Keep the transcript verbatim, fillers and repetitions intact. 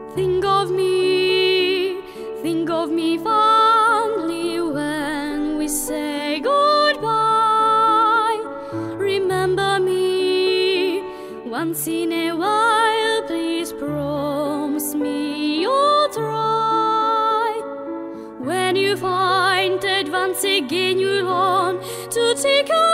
Think of me, think of me fondly when we say goodbye. Remember me once in a while, please promise me you'll try. When you find that once again you want to take a